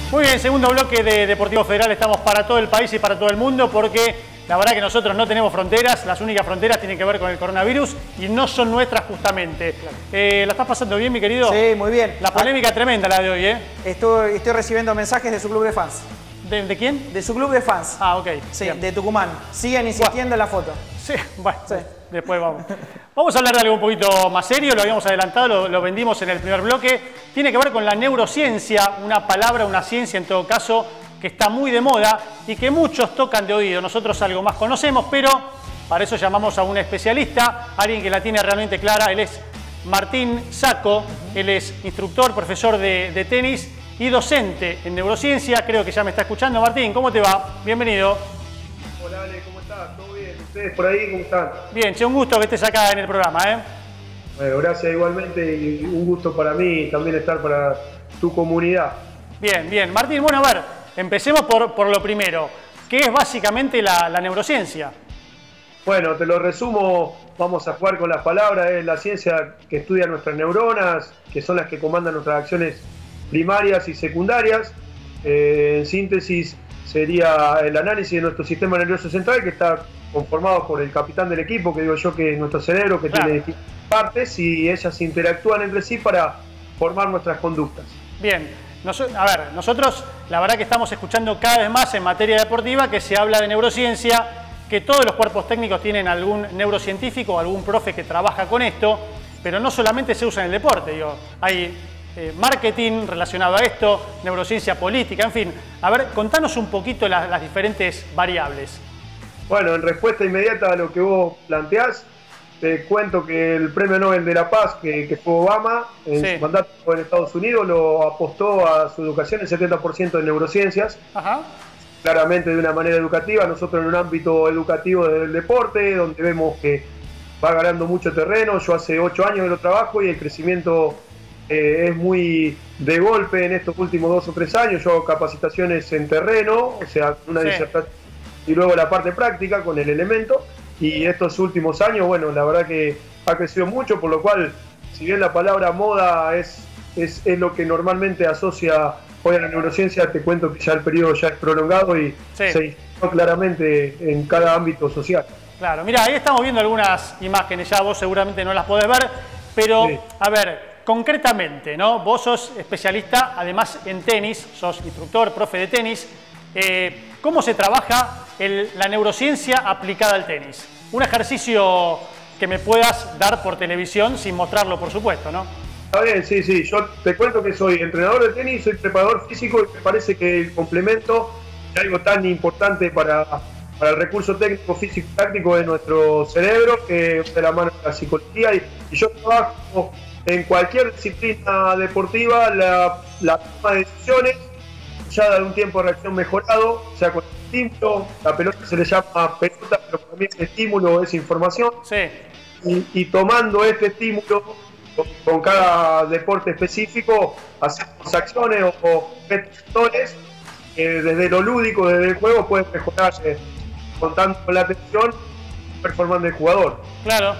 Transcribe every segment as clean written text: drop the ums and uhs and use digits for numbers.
Muy bien, segundo bloque de Deportivo Federal. Estamos para todo el país y para todo el mundo porque la verdad que nosotros no tenemos fronteras. Las únicas fronteras tienen que ver con el coronavirus y no son nuestras justamente. Claro. ¿La estás pasando bien, mi querido? Sí, muy bien. La polémica tremenda la de hoy, ¿eh? Estoy recibiendo mensajes de su club de fans. ¿De quién? De su club de fans. Ah, ok. Sí, bien. de Tucumán. Siguen insistiendo en la foto. Sí, bueno, sí. Después vamos. Vamos a hablar de algo un poquito más serio, lo habíamos adelantado, lo vendimos en el primer bloque. Tiene que ver con la neurociencia, una palabra, una ciencia en todo caso, que está muy de moda y que muchos tocan de oído. Nosotros algo más conocemos, pero para eso llamamos a un especialista, alguien que la tiene realmente clara. Él es Martín Sacco, él es instructor, profesor de tenis y docente en neurociencia. Creo que ya me está escuchando. Martín, ¿cómo te va? Bienvenido. Hola Ale, ¿cómo estás? ¿Todo bien? ¿Ustedes por ahí cómo están? Bien, che, un gusto que estés acá en el programa, ¿eh? Bueno, gracias igualmente y un gusto para mí también estar para tu comunidad. Bien, bien. Martín, bueno, a ver, empecemos por lo primero. ¿Qué es básicamente la neurociencia? Bueno, te lo resumo, vamos a jugar con las palabras. Es la ciencia que estudia nuestras neuronas, que son las que comandan nuestras acciones primarias y secundarias. En síntesis, sería el análisis de nuestro sistema nervioso central, que está conformado por el capitán del equipo, que digo yo que es nuestro cerebro, que tiene distintas partes y ellas interactúan entre sí para formar nuestras conductas. Bien, a ver, nosotros la verdad que estamos escuchando cada vez más en materia deportiva que se habla de neurociencia, que todos los cuerpos técnicos tienen algún neurocientífico o algún profe que trabaja con esto, pero no solamente se usa en el deporte, digo, hay marketing relacionado a esto, neurociencia política, en fin. A ver, contanos un poquito las diferentes variables. Bueno, en respuesta inmediata a lo que vos planteás, te cuento que el Premio Nobel de la Paz, que fue Obama, en su mandato en Estados Unidos, lo apostó a su educación el 70% de neurociencias. Ajá. Claramente de una manera educativa, nosotros en un ámbito educativo del deporte, donde vemos que va ganando mucho terreno. Yo hace 8 años que lo trabajo y el crecimiento es muy de golpe en estos últimos 2 o 3 años. Yo hago capacitaciones en terreno, o sea, una disertación y luego la parte práctica con el elemento. Y estos últimos años, bueno, la verdad que ha crecido mucho, por lo cual, si bien la palabra moda es lo que normalmente asocia hoy a la neurociencia, te cuento que ya el periodo ya es prolongado y se instaló claramente en cada ámbito social. Claro, mira, ahí estamos viendo algunas imágenes, ya vos seguramente no las podés ver, pero a ver, concretamente, ¿no? Vos sos especialista además en tenis, sos instructor, profe de tenis. ¿Cómo se trabaja la neurociencia aplicada al tenis? Un ejercicio que me puedas dar por televisión sin mostrarlo, por supuesto, ¿no? Está bien, sí. Yo te cuento que soy entrenador de tenis, soy preparador físico y me parece que el complemento es algo tan importante para el recurso técnico, físico y táctico de nuestro cerebro, que de la mano de la psicología. Y yo trabajo en cualquier disciplina deportiva, la toma de decisiones, ya de un tiempo de reacción mejorado, o sea, con el estímulo, la pelota se le llama pelota, pero también el estímulo es información. Sí. Y tomando este estímulo con cada deporte específico, hacemos acciones o actores desde lo lúdico, desde el juego, pueden mejorar contando con la atención performance del jugador. Claro.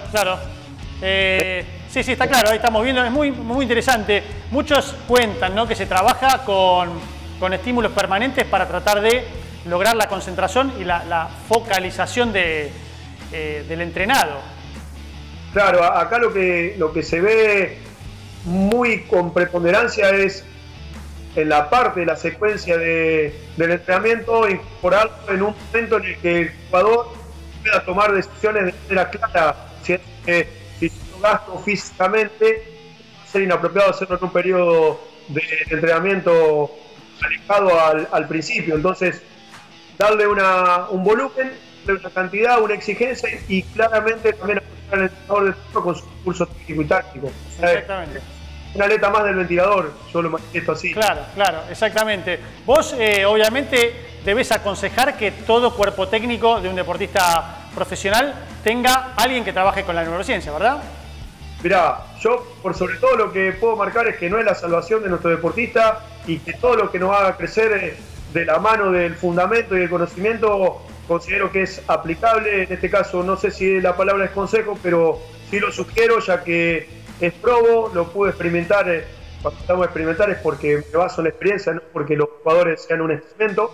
Sí, está claro, ahí estamos viendo, es muy, muy interesante. Muchos cuentan, ¿no?, que se trabaja con estímulos permanentes para tratar de lograr la concentración y la focalización del entrenado. Claro, acá lo que se ve muy con preponderancia es en la parte de la secuencia del entrenamiento, incorporarlo en un momento en el que el jugador pueda tomar decisiones de manera clara. Si yo gasto físicamente, va a ser inapropiado hacerlo en un periodo de entrenamiento alejado al principio. Entonces, darle un volumen, darle una cantidad, una exigencia y claramente también al entrenador de turno con su curso técnico y táctico. Exactamente. Una aleta más del ventilador, yo lo manifiesto así. Claro, exactamente. Vos, obviamente, debés aconsejar que todo cuerpo técnico de un deportista profesional tenga alguien que trabaje con la neurociencia, ¿verdad? Mirá, yo por sobre todo lo que puedo marcar es que no es la salvación de nuestro deportista y que todo lo que nos haga crecer de la mano del fundamento y del conocimiento considero que es aplicable. En este caso no sé si la palabra es consejo, pero sí lo sugiero, ya que es probo, lo pude experimentar cuando estamos a experimentar es porque me baso en la experiencia, no porque los jugadores sean un experimento.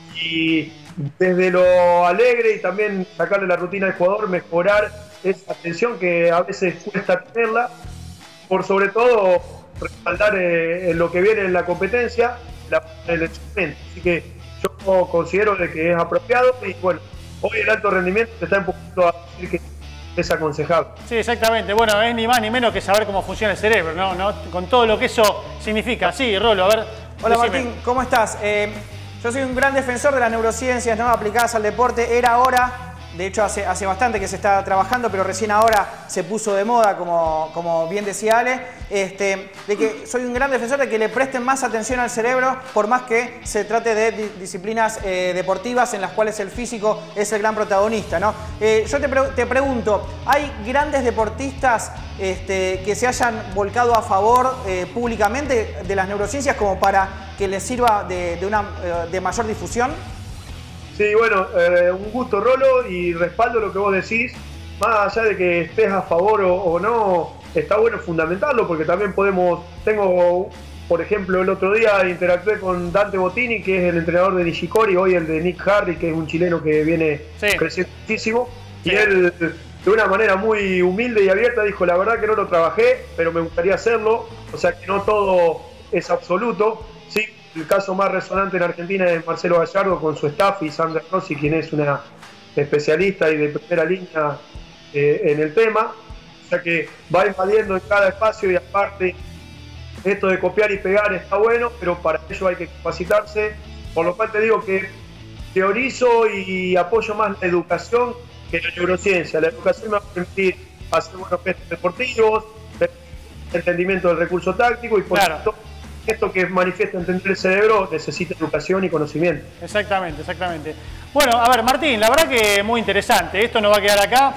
Y desde lo alegre y también sacarle la rutina al jugador, mejorar esa atención que a veces cuesta tenerla, por sobre todo respaldar en lo que viene en la competencia, el experimento. Así que yo considero de que es apropiado y bueno, hoy el alto rendimiento te está empujando a decir que es aconsejable. Sí, exactamente. Bueno, es ni más ni menos que saber cómo funciona el cerebro, ¿no? Con todo lo que eso significa. Sí, Rolo, a ver. Hola decime. Martín, ¿cómo estás? Yo soy un gran defensor de las neurociencias, ¿no?, aplicadas al deporte. Era hora, de hecho hace bastante que se está trabajando, pero recién ahora se puso de moda, como bien decía Ale, de que soy un gran defensor de que le presten más atención al cerebro, por más que se trate de disciplinas deportivas en las cuales el físico es el gran protagonista, ¿no? Yo te pregunto, ¿hay grandes deportistas que se hayan volcado a favor públicamente de las neurociencias como para que les sirva de mayor difusión? Sí, bueno, un gusto, Rolo, y respaldo lo que vos decís. Más allá de que estés a favor o no, está bueno fundamentarlo, porque también tengo, por ejemplo, el otro día interactué con Dante Bottini, que es el entrenador de Nishikori, hoy el de Nick Harry, que es un chileno que viene creciendo muchísimo, y él, de una manera muy humilde y abierta, dijo: la verdad que no lo trabajé, pero me gustaría hacerlo, o sea que no todo es absoluto. Sí, el caso más resonante en Argentina es Marcelo Gallardo con su staff y Sandra Rossi, quien es una especialista y de primera línea en el tema. O sea que va invadiendo en cada espacio, y aparte esto de copiar y pegar está bueno, pero para ello hay que capacitarse. Por lo cual te digo que teorizo y apoyo más la educación que la neurociencia. La educación me va a permitir hacer buenos gestos deportivos, entendimiento del recurso táctico y por supuesto esto que manifiesta entender el cerebro necesita educación y conocimiento. Exactamente, exactamente. Bueno, a ver, Martín, la verdad que muy interesante. Esto no va a quedar acá.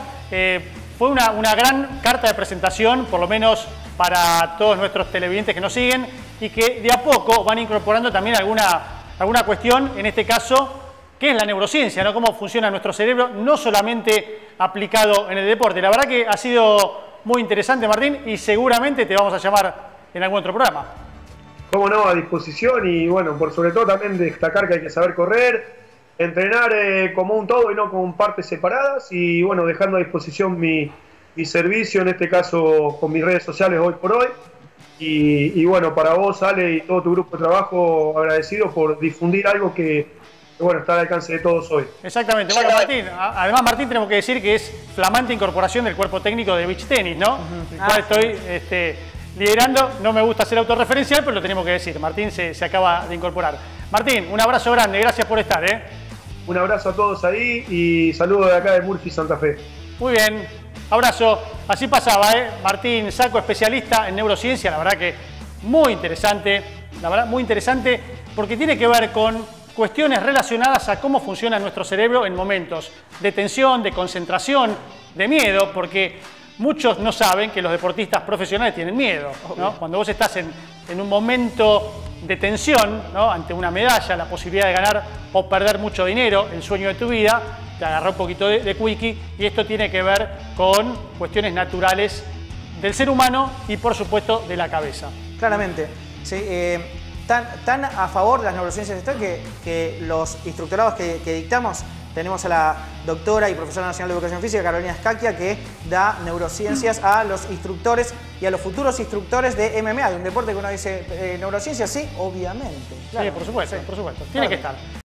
Fue una gran carta de presentación, por lo menos para todos nuestros televidentes que nos siguen y que de a poco van incorporando también alguna cuestión, en este caso, que es la neurociencia, ¿no? Cómo funciona nuestro cerebro, no solamente aplicado en el deporte. La verdad que ha sido muy interesante, Martín, y seguramente te vamos a llamar en algún otro programa. Cómo no, a disposición, y bueno, por sobre todo también destacar que hay que saber correr, entrenar como un todo y no como partes separadas, y bueno, dejando a disposición mi servicio, en este caso con mis redes sociales hoy por hoy, y bueno, para vos, Ale, y todo tu grupo de trabajo, agradecido por difundir algo que bueno, está al alcance de todos hoy. Exactamente. Bueno, Martín, además, Martín, tenemos que decir que es flamante incorporación del cuerpo técnico de beach tenis, ¿no? El cual estoy liderando. No me gusta ser autorreferencial, pero lo tenemos que decir. Martín se acaba de incorporar. Martín, un abrazo grande, gracias por estar, ¿eh? Un abrazo a todos ahí y saludos de acá de Murphy, Santa Fe. Muy bien, abrazo. Así pasaba, ¿eh? Martín Sacco, especialista en neurociencia, la verdad que muy interesante, la verdad muy interesante, porque tiene que ver con cuestiones relacionadas a cómo funciona nuestro cerebro en momentos de tensión, de concentración, de miedo, porque muchos no saben que los deportistas profesionales tienen miedo, ¿no? Cuando vos estás en un momento de tensión, ¿no?, ante una medalla, la posibilidad de ganar o perder mucho dinero, el sueño de tu vida, te agarró un poquito de quickie, y esto tiene que ver con cuestiones naturales del ser humano y por supuesto de la cabeza. Claramente, sí. Tan a favor de las neurociencias estoy que los instructorados que dictamos, tenemos a la doctora y profesora nacional de educación física, Carolina Scacchia, que da neurociencias a los instructores y a los futuros instructores de MMA, de un deporte que uno dice, neurociencia, sí, obviamente. Claro, sí, por supuesto, tiene que estar.